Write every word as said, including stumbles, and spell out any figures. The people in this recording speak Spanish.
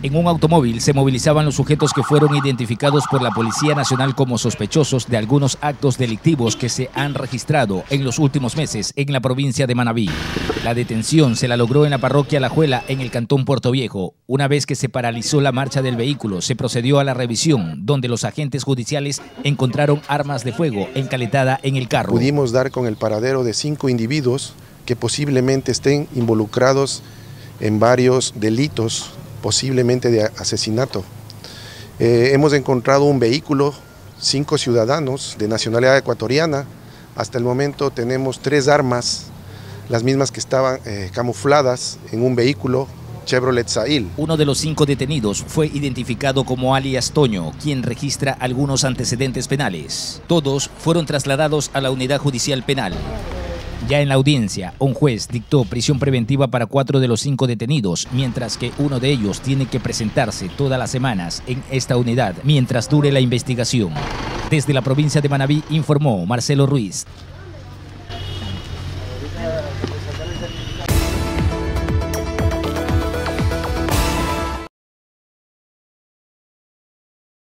En un automóvil se movilizaban los sujetos que fueron identificados por la Policía Nacional como sospechosos de algunos actos delictivos que se han registrado en los últimos meses en la provincia de Manabí. La detención se la logró en la parroquia La Juela, en el cantón Puerto Viejo. Una vez que se paralizó la marcha del vehículo, se procedió a la revisión, donde los agentes judiciales encontraron armas de fuego encaletada en el carro. Pudimos dar con el paradero de cinco individuos que posiblemente estén involucrados en varios delitos, posiblemente de asesinato. Eh, hemos encontrado un vehículo, cinco ciudadanos de nacionalidad ecuatoriana. Hasta el momento tenemos tres armas, las mismas que estaban eh, camufladas en un vehículo Chevrolet Sail. Uno de los cinco detenidos fue identificado como alias Toño, quien registra algunos antecedentes penales. Todos fueron trasladados a la unidad judicial penal. Ya en la audiencia, un juez dictó prisión preventiva para cuatro de los cinco detenidos, mientras que uno de ellos tiene que presentarse todas las semanas en esta unidad mientras dure la investigación. Desde la provincia de Manabí informó Marcelo Ruiz.